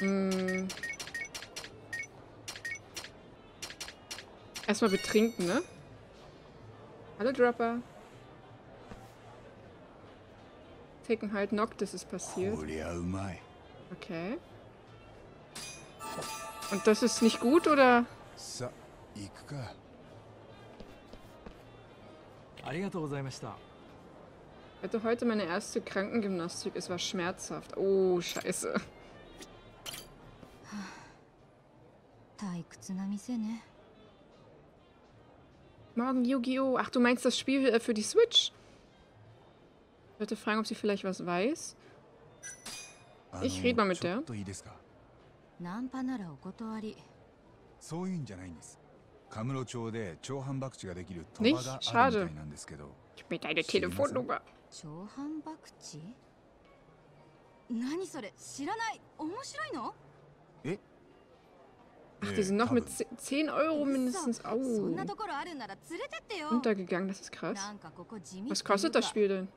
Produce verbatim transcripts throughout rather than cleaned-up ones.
Hm. Erstmal betrinken, ne? Hallo Dropper. Taken halt Noctis ist passiert. Okay. Und das ist nicht gut, oder? Ich hatte heute meine erste Krankengymnastik. Es war schmerzhaft. Oh, scheiße. Morgen Yu-Gi-Oh! Ach, du meinst das Spiel äh, für die Switch? Ich wollte fragen, ob sie vielleicht was weiß. Ich rede mal mit der. Nicht? Schade. Gib mir deine Telefonnummer. Ach, die sind noch mit zehn Euro mindestens. Au. Untergegangen, das ist krass. Was kostet das Spiel denn?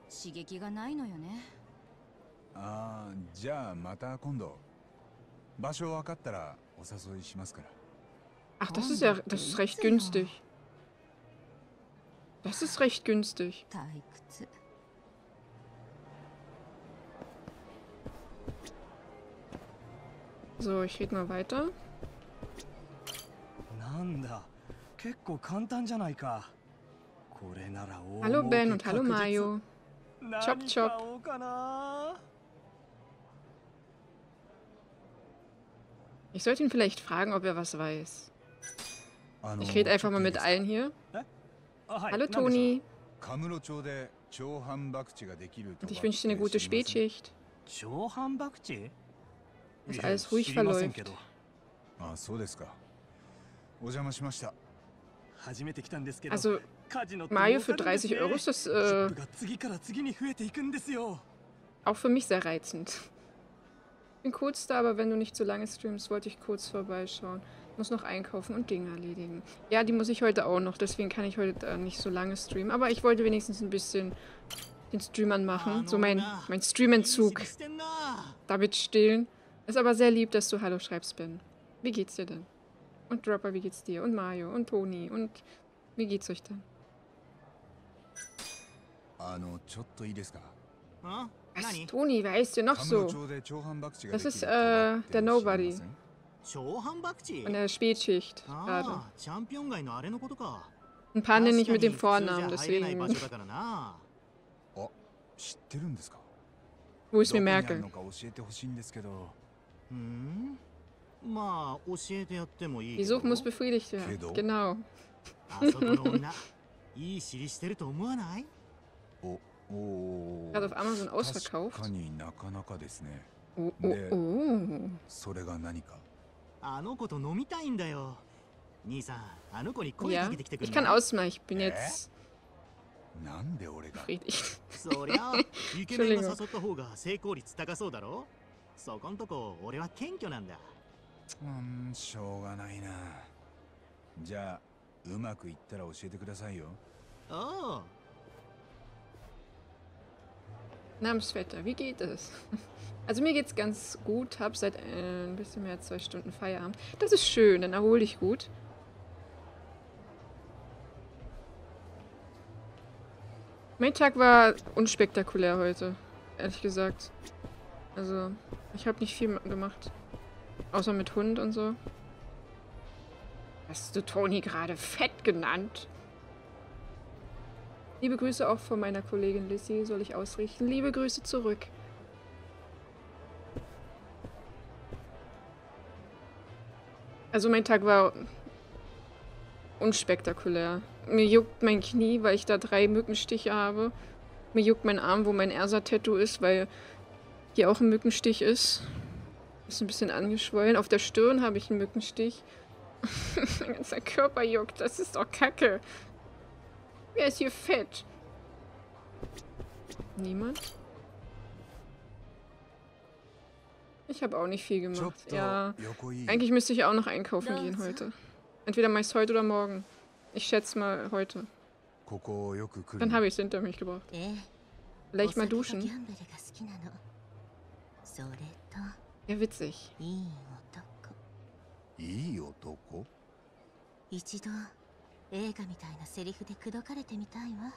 Ach, das ist ja, das ist recht günstig. Das ist recht günstig. So, ich rede mal weiter. Hallo Ben und hallo Mayo. Chop chop. Ich sollte ihn vielleicht fragen, ob er was weiß. Ich rede einfach mal mit allen hier. Hallo Toni. Und ich wünsche dir eine gute Spätschicht. Dass alles ruhig verläuft. Also, Mayo für dreißig Euro ist das äh, auch für mich sehr reizend. Ich bin kurz da, aber wenn du nicht so lange streamst, wollte ich kurz vorbeischauen. Muss noch einkaufen und Dinge erledigen. Ja, die muss ich heute auch noch, deswegen kann ich heute äh, nicht so lange streamen. Aber ich wollte wenigstens ein bisschen den Streamern machen. So mein, mein Streamentzug damit stillen. Ist aber sehr lieb, dass du Hallo schreibst, Ben. Wie geht's dir denn? Und Dropper, wie geht's dir? Und Mayo und Toni. Und wie geht's euch denn? Was? Toni, wer ist denn noch so? Das ist äh, der Nobody. Von der Spätschicht gerade. Ein paar nenne ich mit dem Vornamen, deswegen. Wo ich es mir merke. Die Suche muss befriedigt werden. Genau. Gerade auf Amazon ausverkauft. Oh, oh, oh. Ja, ich kann ausmachen. Ich bin jetzt befriedigt. Entschuldigung. Namensvetter, wie geht es? Also mir geht's ganz gut, hab seit äh, ein bisschen mehr als zwei Stunden Feierabend. Das ist schön, dann erhol dich gut. Mein Tag war unspektakulär heute, ehrlich gesagt. Also, ich habe nicht viel gemacht. Außer mit Hund und so. Hast du Toni gerade fett genannt? Liebe Grüße auch von meiner Kollegin Lissy, soll ich ausrichten. Liebe Grüße zurück. Also mein Tag war unspektakulär. Mir juckt mein Knie, weil ich da drei Mückenstiche habe. Mir juckt mein Arm, wo mein Ersa-Tattoo ist, weil hier auch ein Mückenstich ist. Ist ein bisschen angeschwollen. Auf der Stirn habe ich einen Mückenstich. Mein ganzer Körper juckt. Das ist doch Kacke. Wer ist hier fett? Niemand? Ich habe auch nicht viel gemacht. Ja, eigentlich müsste ich auch noch einkaufen gehen heute. Entweder mache ich es heute oder morgen. Ich schätze mal heute. Dann habe ich es hinter mich gebracht. Vielleicht mal duschen. Ja, witzig. いい男。 いい男？ 一度映画みたいなセリフで口説かれてみたいわ。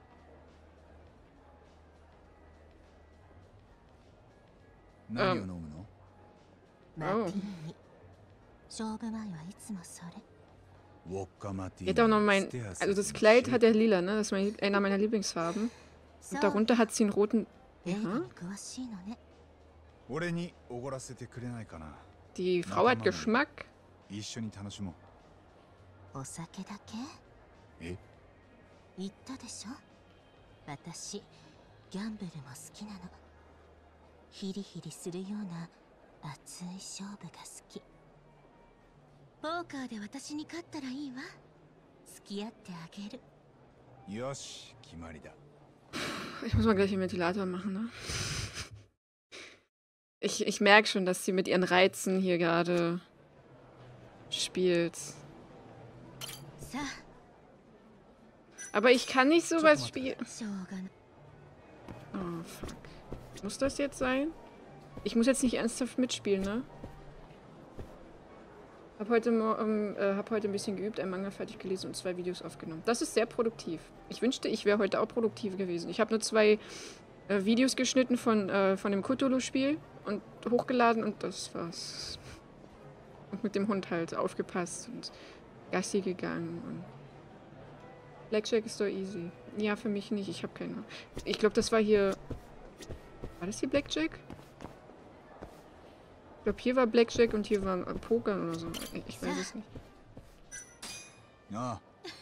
何を飲むの？ マティーニ。勝負前はいつもそれ。 Die hat auch noch mein, also das Kleid hat er lila, ne? Das ist mein, einer meiner Lieblingsfarben. Und darunter hat sie einen roten. Ja? Die Frau hat Geschmack. Eh? 言ったでしょ。私ギャンブルも好きなの。ヒリヒリするような熱い勝負が好き。ポーカーで私に勝ったらいいわ。付き合ってあげる。 よし、決まりだ。 Ich muss mal gleich den Ventilator machen, ne? Ich, ich merke schon, dass sie mit ihren Reizen hier gerade spielt. Aber ich kann nicht sowas spielen. Oh, fuck. Muss das jetzt sein? Ich muss jetzt nicht ernsthaft mitspielen, ne? Hab heute, ähm, äh, hab heute ein bisschen geübt, ein Manga fertig gelesen und zwei Videos aufgenommen. Das ist sehr produktiv. Ich wünschte, ich wäre heute auch produktiv gewesen. Ich habe nur zwei äh, Videos geschnitten von, äh, von dem Cthulhu-Spiel und hochgeladen und das war's. Und mit dem Hund halt aufgepasst und Gassi gegangen und Blackjack ist doch easy. Ja, für mich nicht. Ich habe keine. Ich glaube, das war hier... War das hier Blackjack? Ich glaube, hier war Blackjack und hier war Poker oder so. Ich weiß es nicht. Ja.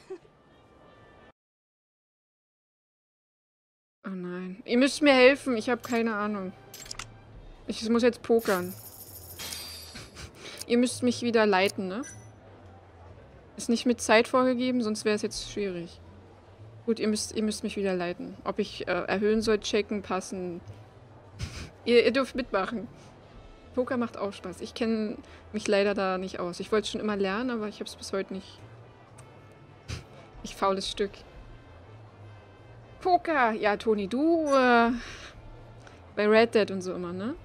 Oh nein. Ihr müsst mir helfen. Ich habe keine Ahnung. Ich muss jetzt pokern. Ihr müsst mich wieder leiten, ne? Ist nicht mit Zeit vorgegeben, sonst wäre es jetzt schwierig. Gut, ihr müsst, ihr müsst mich wieder leiten. Ob ich äh, erhöhen soll, checken, passen. ihr, ihr dürft mitmachen. Poker macht auch Spaß. Ich kenne mich leider da nicht aus. Ich wollte es schon immer lernen, aber ich habe es bis heute nicht. Ich faules Stück. Poker! Ja, Toni, du äh, bei Red Dead und so immer, ne?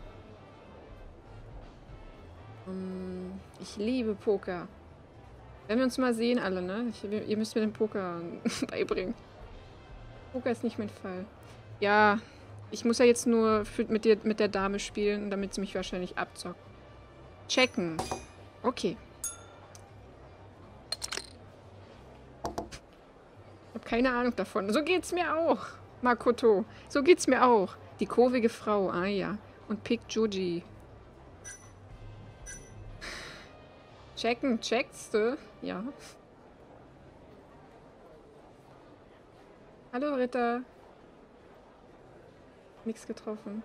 Um, ich liebe Poker. Wenn wir uns mal sehen, alle, ne? Ich, ihr müsst mir den Poker beibringen. Poker ist nicht mein Fall. Ja, ich muss ja jetzt nur für, mit, dir, mit der Dame spielen, damit sie mich wahrscheinlich abzockt. Checken. Okay. Ich habe keine Ahnung davon. So geht's mir auch, Makoto. So geht's mir auch. Die kurvige Frau, ah ja. Und Pick Joji. Checken, checkst du? Ja. Hallo, Ritter. Nichts getroffen.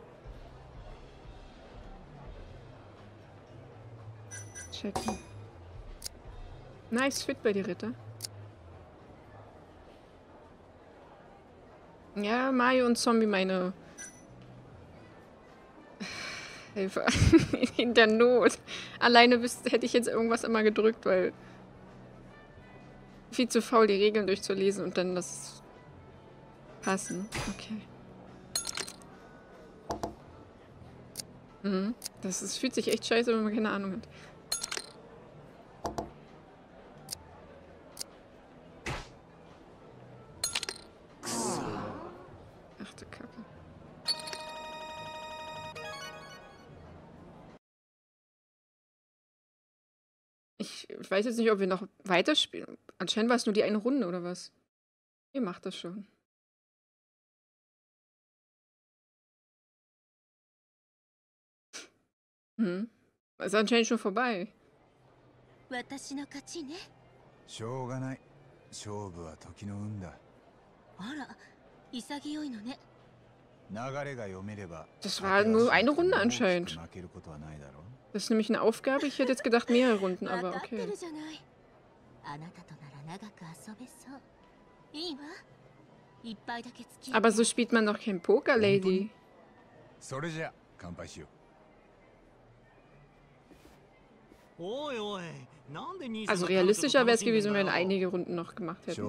Checken. Nice fit bei dir, Ritter. Ja, Mario und Zombie, meine Hilfe. In der Not. Alleine wüsste, hätte ich jetzt irgendwas immer gedrückt, weil viel zu faul, die Regeln durchzulesen und dann das passen. Okay. Mhm. Das ist, fühlt sich echt scheiße, wenn man keine Ahnung hat. Ach du Kacke. Ich weiß jetzt nicht, ob wir noch weiterspielen. Anscheinend war es nur die eine Runde, oder was? Ihr macht das schon. Hm. Ist anscheinend schon vorbei. 私の勝ちね。 しょうがない。勝負は時の運だ。 あら、潔いのね。 流れが読めれば。 Das war nur eine Runde anscheinend. Das ist nämlich eine Aufgabe. Ich hätte jetzt gedacht mehrere Runden, aber okay. Aber so spielt man doch kein Poker, Lady. Also realistischer wäre es gewesen, wenn wir einige Runden noch gemacht hätten.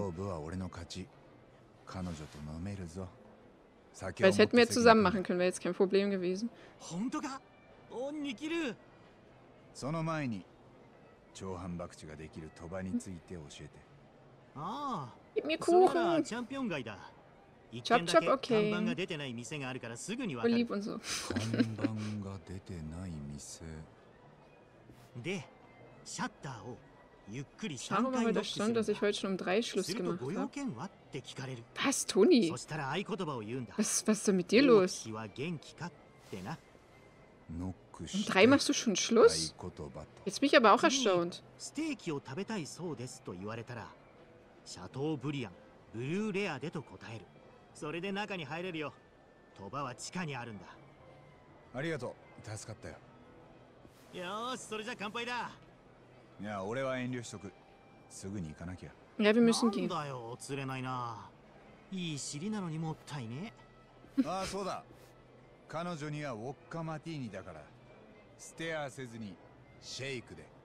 Weil das hätten wir zusammen machen können, wäre jetzt kein Problem gewesen. ニキル。 その前に超反博打ができる鳥羽について教えて。 あ Gib mir あ、それなら Kuchen. チャンピオン街だ。一 Chop 軒だけ chop, 看 okay. 板が出てない店があるからすぐにわ Voll か lieb る。 und so. 看板が出てない店。 で、シャッターをゆっくり Schau さん mal, かい weil ロ da ックす stand, るんだ。 dass ich heute schon um drei す Schluss ると gemacht ご用 habe. 件はって聞かれる。 Was, Toni? そしたら合言葉を言うんだ。 Was, was ist denn mit dir 王 los? 妃は元気かってな。 ノック Um して drei machst du schon 合 Schluss? 言葉と。 Jetzt bin ich aber auch 次に erstaunt. ステーキを食べたいそうですと言われたら、シャトーブリアン、ブルーレアでと答える。それで中に入れるよ。鳥羽は地下にあるんだ。 ありがとう。助かったよ。 よーし、それじゃ乾杯だ。 いや、俺は遠慮しとく。すぐに行かなきゃ。 Ja, wir な müssen ん gehen. だよ、釣れないな。いい尻なのにもったいね。 ああ、そうだ。彼女にはウォッカマティーニだから。ステアせずにシェイクで。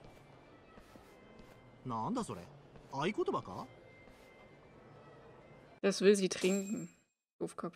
なんだそれ、合言葉か？ Das will sie trinken. Doofkopf.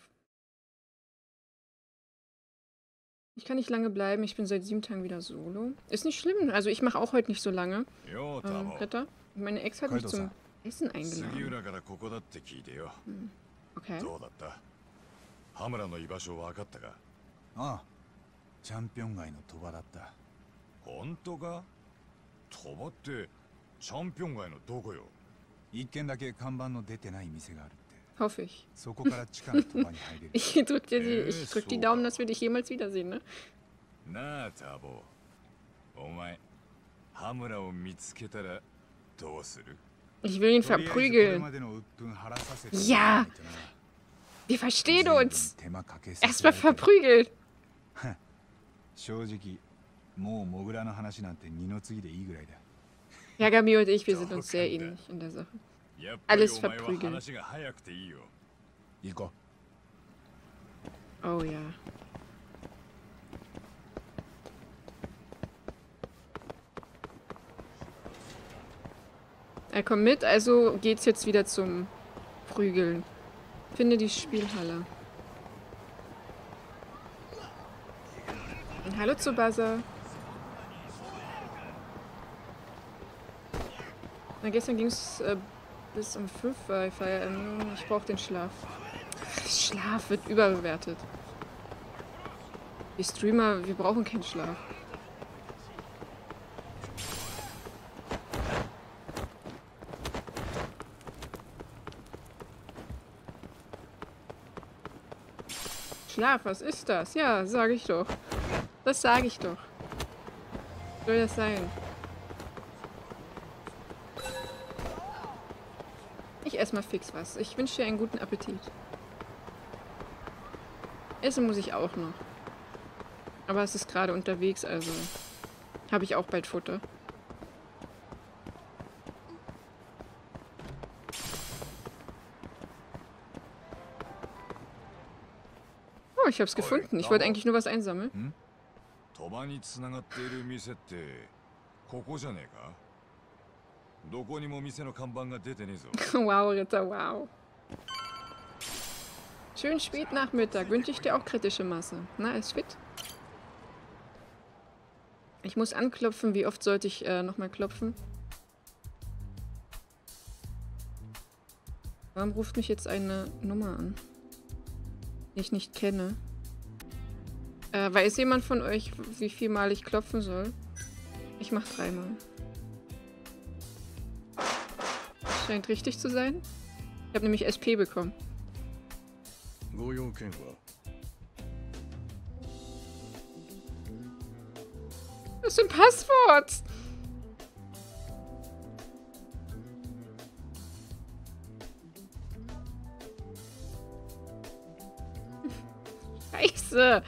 Ich kann nicht lange bleiben. Ich bin seit sieben Tagen wieder solo. Ist nicht schlimm. Also ich mache auch heute nicht so lange. よう、タ Ähm, ボ。 Ritter. Meine Ex hat mich zum Kaido-san. Essen 杉 eingeladen. 浦からここだって聞いてよ。 Okay. どうだった？羽村の居場所分かったか？ ああ、チャンピオン街の鳥羽だった。 本当か？鳥羽ってチャンピオン街のどこよ？ 一軒だけ看板の出てない店があるって。 Hoffe ich. そこから地下の鳥羽に入れる。 Ich drück dir die, ich drück die Daumen, dass wir dich jemals wiedersehen, ne? なあ、タボ。お前、羽村を見つけたらどうする？ Ich will ihn とりあえずこれ verprügeln. までの鬱憤晴らさせて Ja もらわないとな。 Wir verstehen 随分 uns. 手間かけさせ Erstmal られてる verprügelt. 正直、もうモグラの話なんて二の次でいいぐらいだ。 Yagami und ich, wir sind uns sehr ähnlich in der Sache. やっぱり Alles お前は verprügeln. 話が早くていいよ。 行こ Oh ja. Er kommt mit, also geht's jetzt wieder zum Prügeln. Finde die Spielhalle. Und hallo zu Buzzer. Na, gestern ging's äh, bis um fünf bei Fire Emblem. Ich brauche den Schlaf. Schlaf wird überbewertet. Die Streamer, wir brauchen keinen Schlaf. Schlaf, was ist das? Ja, sage ich doch. Das sage ich doch. Soll das sein? Ich esse mal fix was. Ich wünsche dir einen guten Appetit. Essen muss ich auch noch. Aber es ist gerade unterwegs, also habe ich auch bald Futter. Oh, ich habe es gefunden. Ich wollte eigentlich nur was einsammeln. 鳥羽につながっている店ってここじゃねえか？どこにも店の看板が出てねえぞ。 Wow, Ritter, wow. Schönen Spätnachmittag. Wünsche ich dir auch kritische Masse. Na, ist fit? Ich muss anklopfen. Wie oft sollte ich äh, nochmal klopfen? Warum ruft mich jetzt eine Nummer an, die ich nicht kenne? Äh, weiß jemand von euch, wie viel Mal ich klopfen soll? Ich mach dreimal. Scheint richtig zu sein. Ich habe nämlich S P bekommen. ご用件は？ Was für ein Passwort? Scheiße.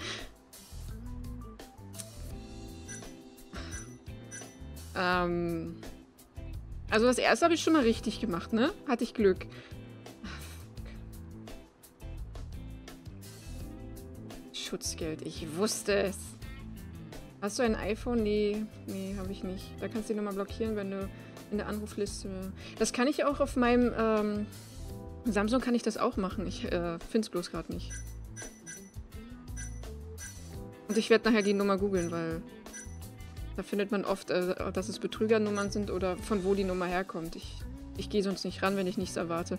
Ähm. Also das erste habe ich schon mal richtig gemacht, ne? Hatte ich Glück. Schutzgeld, ich wusste es. Hast du ein iPhone? Nee, nee, habe ich nicht. Da kannst du die Nummer blockieren, wenn du in der Anrufliste... Das kann ich auch auf meinem ähm, Samsung, kann ich das auch machen. Ich äh, finde es bloß gerade nicht. Und ich werde nachher die Nummer googeln, weil da findet man oft, äh, dass es Betrügernummern sind oder von wo die Nummer herkommt. Ich, ich gehe sonst nicht ran, wenn ich nichts erwarte.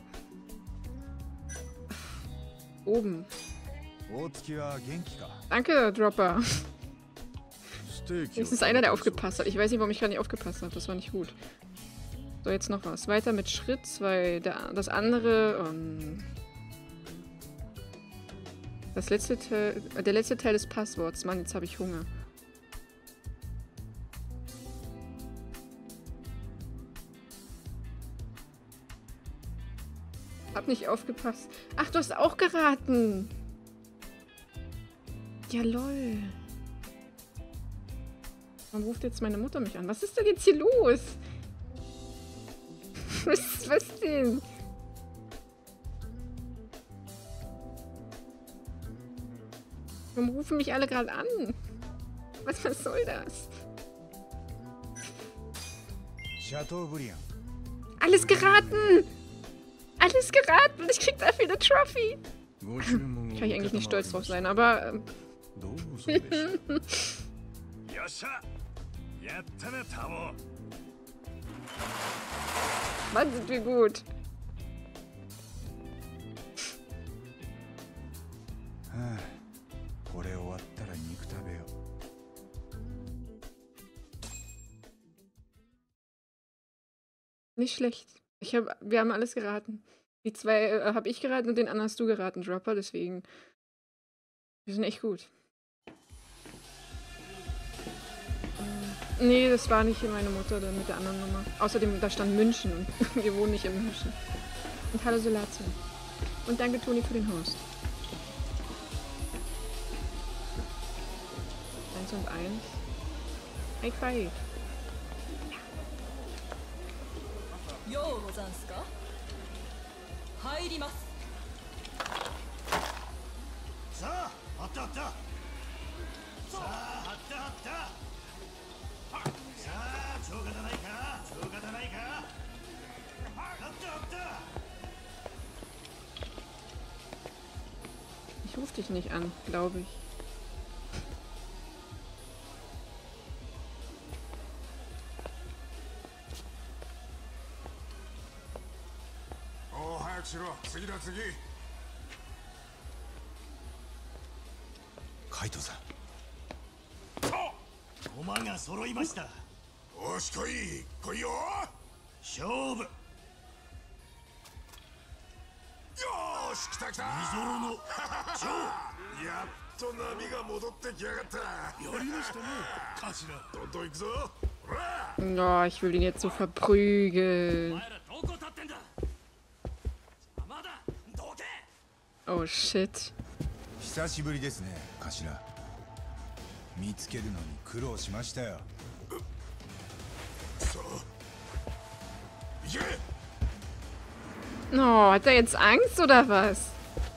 Oben. Danke, Dropper. Es ist einer, der aufgepasst hat. Ich weiß nicht, warum ich gerade nicht aufgepasst habe. Das war nicht gut. So, jetzt noch was. Weiter mit Schritt zwei. Der, das andere... Um, das letzte Teil, der letzte Teil des Passworts. Mann, jetzt habe ich Hunger. Hab nicht aufgepasst. Ach, du hast auch geraten. Ja, lol. Warum ruft jetzt meine Mutter mich an? Was ist denn jetzt hier los? Was, was denn? Warum rufen mich alle gerade an? Was, was soll das? Alles geraten! Alles geraten! Ich krieg dafür eine Trophy! Kann ich eigentlich nicht stolz drauf sein, aber... Ähm Mann, sind wir gut. Nicht schlecht. Ich hab, wir haben alles geraten. Die zwei äh, habe ich geraten und den anderen hast du geraten, Dropper, deswegen. Wir sind echt gut. Nee, das war nicht meine Mutter dann mit der anderen Nummer. Außerdem, da stand München und wir wohnen nicht in München. Und hallo Solatio. Und danke Toni für den Host. Eins und eins. High five. Yo, Rosanska. Hairimasu. Sa, hatta hatta. Sa, hatta hatta. Sa, shogatanai ka? Shogatanai ka? Hatta hatta. Ich rufe dich nicht an, glaube ich. Kaito-san. 駒が揃いました。 よし来い来いよ勝負。 よーし来た来たイゾロの超。 やっと波が戻ってきやがったやりましたね、頭。 どんどん行くぞほら Oh, ich will ihn jetzt so verprügeln. Oh shit. 久しぶりですね、頭。見つけるのに苦労しましたよ。 さあ行け Oh, hat er jetzt Angst oder was?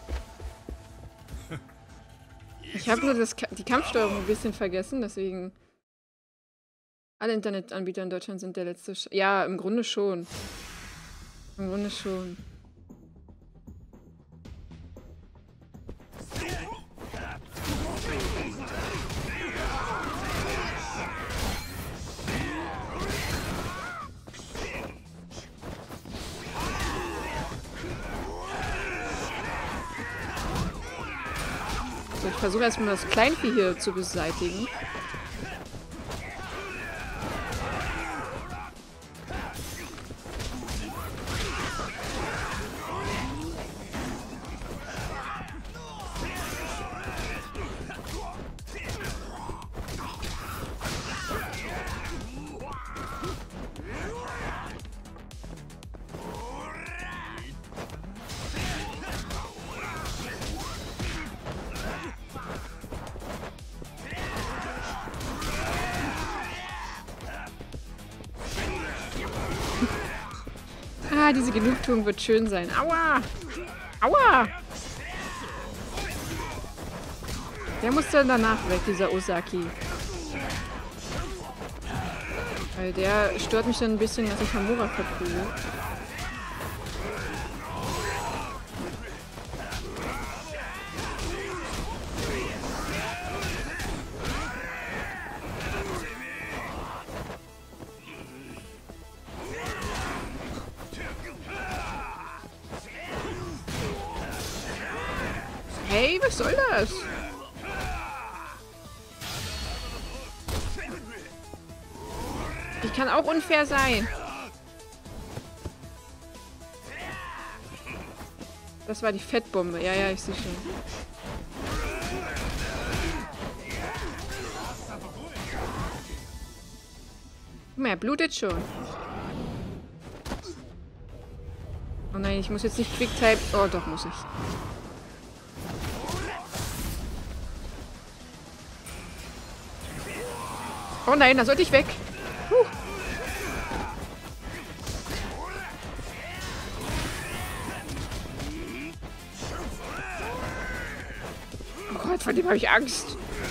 Ich habe nur das, die Kampfsteuerung ein bisschen vergessen, deswegen... Alle Internetanbieter in Deutschland sind der letzte... Sch ja, im Grunde schon. Im Grunde schon. So, ich versuche erstmal das Kleinvieh hier zu beseitigen. Ah, diese Genugtuung wird schön sein. Aua! Aua! Der muss dann danach weg, dieser Osaki. Weil der stört mich dann ein bisschen, dass ich Hamura verprügel. Hey, was soll das? Die kann auch unfair sein. Das war die Fettbombe. Ja, ja, ich sehe schon. Guck mal, er blutet schon. Oh nein, ich muss jetzt nicht Quick-Type. Oh, doch muss ich. Oh nein, da sollte ich weg. Puh. Oh Gott, vor dem habe ich Angst.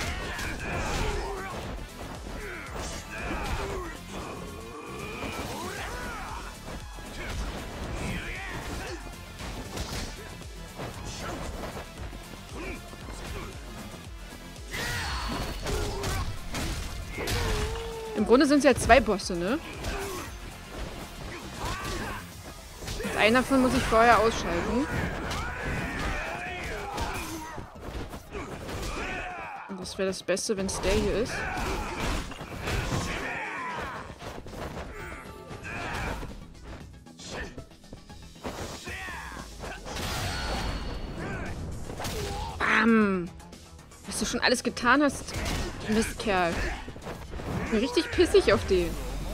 Im Grunde sind es ja zwei Bosse, ne? Und einen davon muss ich vorher ausschalten. Und das wäre das Beste, wenn es der hier ist. Bam! Was du schon alles getan hast, Mistkerl. Ich bin richtig pissig auf den.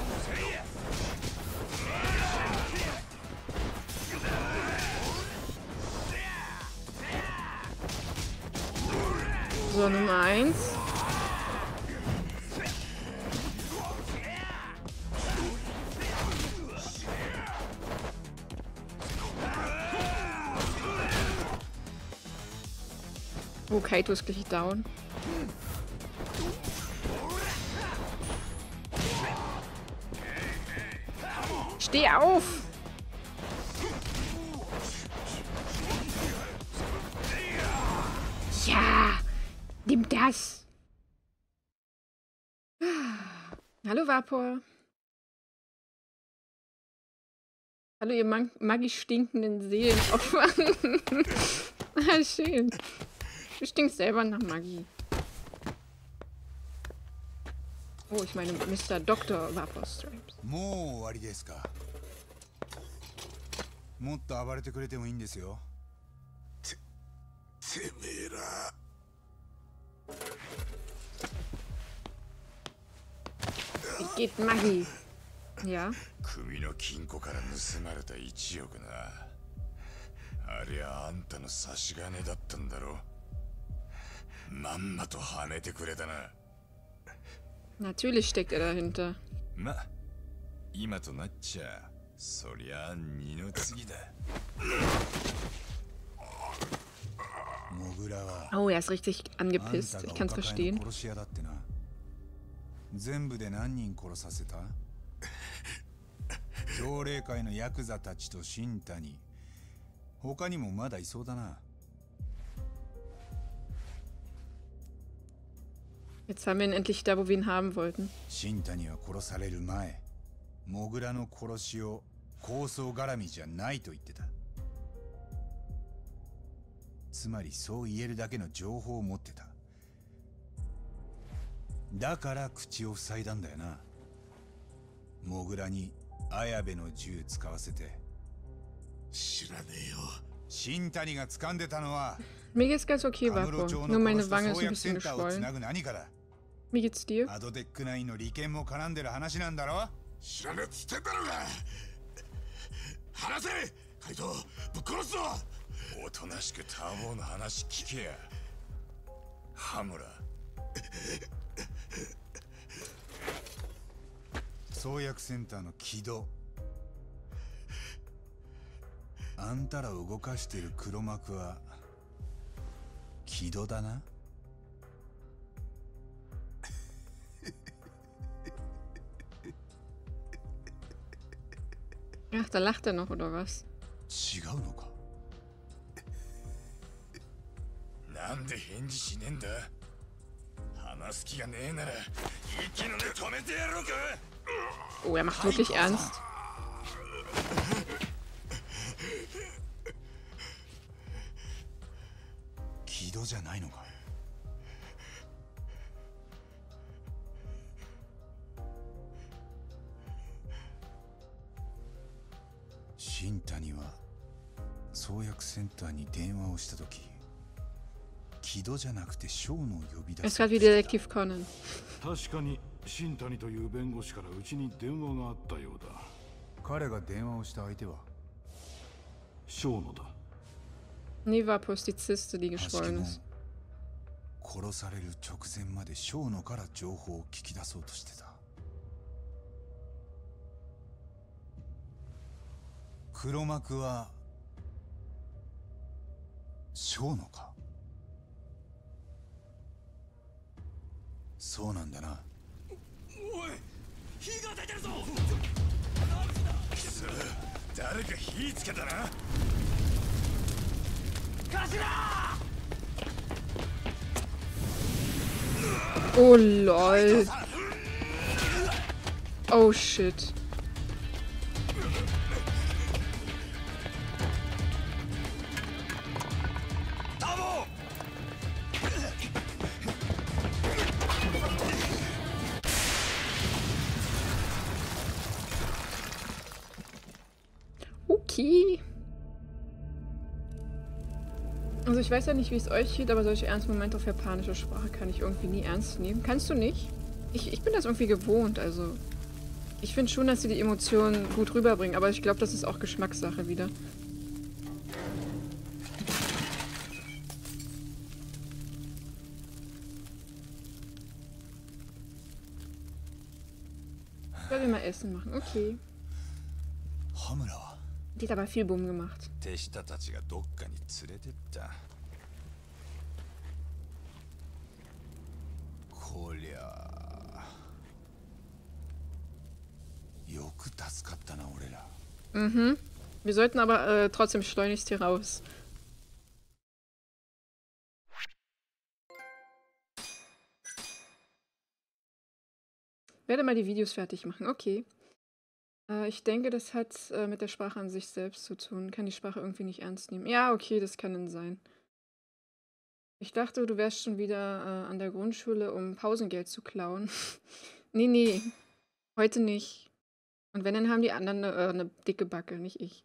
So, Nummer eins. Oh, Kaito ist gleich down. Steh auf! Ja! Nimm das! Hallo, Vapor. Hallo, ihr mag magisch stinkenden Seelenopfer. Ah, schön. Du stinkst selber nach Magie. Oh, ich meine Mister Doktor Vapor Stripes. もう終わりですか。もっと暴れてくれてもいいんですよ。て、てめえら。 Wie geht Magie? Ja. 組の金庫から盗まれたいちおくな。ありゃあんたの差し金だったんだろ。まんまと跳ねてくれたな。 Natürlich steckt er dahinter. ま、今となっちゃ、そりゃ二の次だ。 モグラは Oh, er ist richtig angepisst. Ich kann es verstehen. 殺し屋だってな。全部で何人殺させた？協霊会のヤクザたちと新谷。他にもまだいそうだな。 Jetzt haben wir ihn endlich da, wo wir ihn haben wollten. 新谷は殺される前、モグラの殺しを抗争絡みじゃないと言ってた。つまりそう言えるだけの情報を持ってた。だから口を塞いだんだよな。モグラに綾部の銃使わせて。知らねえよ。新谷が掴んでたのは。 Mir geht's ganz okay, Vapor. Nur meine Wange ist ein bisschen geschwollen. Wie geht's dir? アドテックナインの利権も絡んでる話なんだろ。知らねえっつってんだろうが。話せ、カイト、ぶっ殺すぞ。 おとなしくターボーの話聞けや。ハムラ。創薬センターの軌道。あんたらを動かしている黒幕は軌道だな。 Ach, da lacht er noch, oder was? 違うのか。なんで返事しねえんだ。話す気がねえなら息の根止めてやろうか。 Oh, er macht wirklich ernst. 軌戸じゃないのか。新谷は創薬センターに電話をしたとき、木戸じゃなくてショーノを呼び出 Es す ist gerade wie Detektiv Conan. 確かに新谷という弁護士からうちに電話があったようだ。 彼が電話をした相手は小野だ。 Nee, war Prostiziste, die 確か geschwollen も ist. 殺される直前までショーノから情報を聞き出そうとしてた。黒幕はショーノか。そうなんだな。 おい、火が出てるぞ。くそ、誰か火つけたな。 Oh lol. Oh shit. Okay. Also ich weiß ja nicht, wie es euch geht, aber solche ernsten Momente auf japanischer Sprache kann ich irgendwie nie ernst nehmen. Kannst du nicht? Ich, ich bin das irgendwie gewohnt, also... Ich finde schon, dass sie die Emotionen gut rüberbringen, aber ich glaube, das ist auch Geschmackssache wieder. Sollen wir mal Essen machen? Okay. Die hat aber viel Bumm gemacht. 手下たちがどっかに連れてった。こりゃよく助かったな俺ら。 Mhm. Wir sollten aber äh, trotzdem schleunigst hier raus. Werde mal die Videos fertig machen. Okay. Äh, ich denke, das hat äh, mit der Sprache an sich selbst zu tun. Kann die Sprache irgendwie nicht ernst nehmen. Ja, okay, das kann dann sein. Ich dachte, du wärst schon wieder äh, an der Grundschule, um Pausengeld zu klauen. Nee, nee. Heute nicht. Und wenn, dann haben die anderen eine, äh, eine dicke Backe, nicht ich.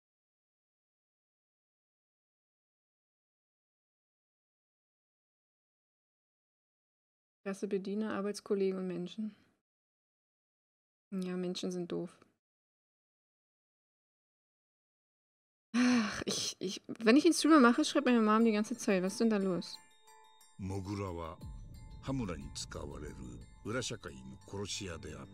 Klasse Bediener, Arbeitskollegen und Menschen. Ja, Menschen sind doof. Ach, ich, ich, wenn ich einen Streamer mache, schreibt meine Mom die ganze Zeit. Was ist denn da los? モグラは羽村に使われる裏社会の殺し屋であった。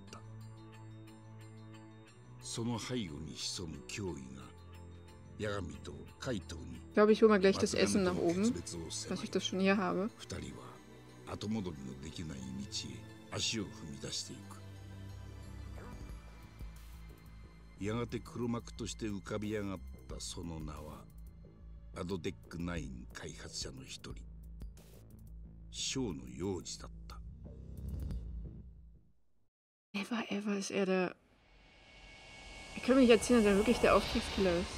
その背後に潜む脅威が八神と怪盗に Ich glaube, ich hole mal gleich das Essen nach oben, dass ich das schon hier habe. 二人は後戻りのできない道へ足を踏み出していく。やがて黒幕として浮かび上がったその名はアドテックナイン開発者の一人、小野洋二だった。 Ever, ever ist er der... Ich kann mir nicht erzählen, dass er wirklich der Auftragskiller ist.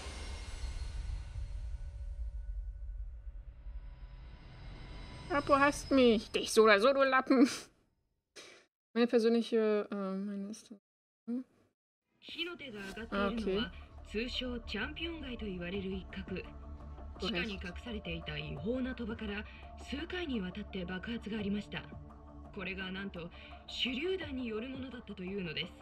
Apo hasst mich. Dich so oder so, du Lappen. Meine persönliche... Äh, meine ist das... Hm? Ah, okay. 通称チャンピオン街と言われる一角。地下に隠されていた違法な賭場から数回にわたって爆発がありました。これがなんと手榴弾によるものだったというのです。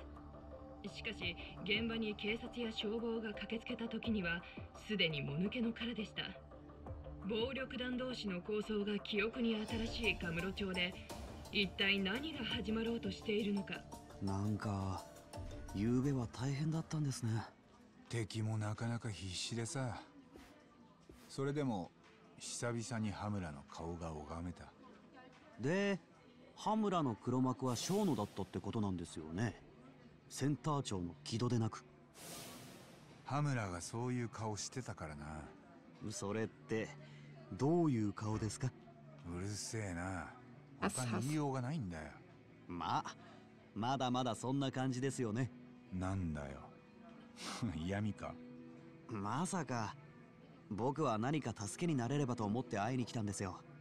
しかし現場に警察や消防が駆けつけた時にはすでにもぬけの殻でした。暴力団同士の抗争が記憶に新しいカムロ町で一体何が始まろうとしているのか。 なんか昨夜は大変だったんですね。 敵もなかなか必死でさ。それでも久々に羽村の顔が拝めた。 で、羽村の黒幕は小野だったってことなんですよね。センター長の木戸でなく。 羽村がそういう顔してたからな。 それってどういう顔ですか？ うるせえな。他に言いようがないんだよ。 まあ、まだまだそんな感じですよね。 なんだよ。嫌味か。 まさか僕は何か助けになれればと思って会いに来たんですよ。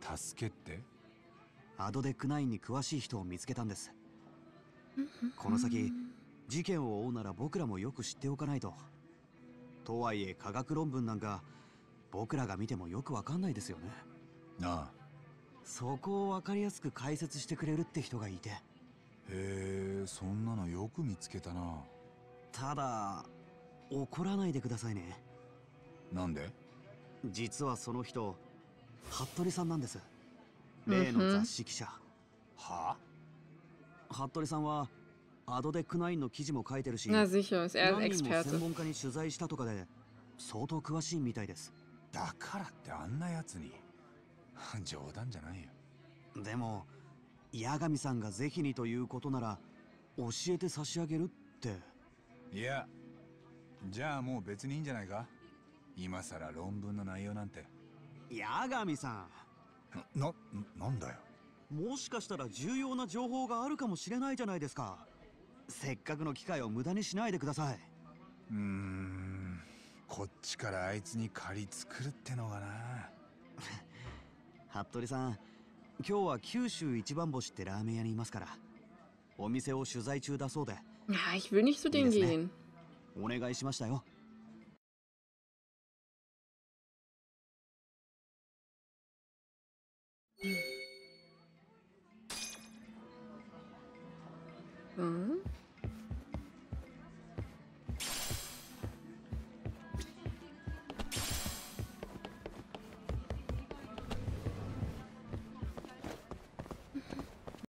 助けって？ アドデックナインに詳しい人を見つけたんです。この先事件を追うなら僕らもよく知っておかないと。とはいえ科学論文なんか僕らが見てもよくわかんないですよね。 ああ。 そこをわかりやすく解説してくれるって人がいて。 へえ、そんなのよく見つけたな。 ただ怒らないでくださいね。 なんで？ 実はその人服部さんなんです。例の雑誌記者。 はあ？服部さんはアドデックナインの記事も書いてるし、 Na sicher, ist er 何人も Experte. 専門家に取材したとかで相当詳しいみたいです。 だからってあんなやつに冗談じゃないよ。 でも八神さんがぜひにということなら教えて差し上げるって。 いや、じゃあもう別にいいんじゃないか。今さら論文の内容なんて。 八神さんな、なんだよ。 ん、もしかしたら重要な情報があるかもしれないじゃないですか。せっかくの機会を無駄にしないでください。 うーん、こっちからあいつに借り作るってのがな。 服部さん、今日は九州一番星ってラーメン屋にいますから、お店を取材中だそうで。 Ja, ich will nicht zu denen gehen. お願いしましたよ。 Hm.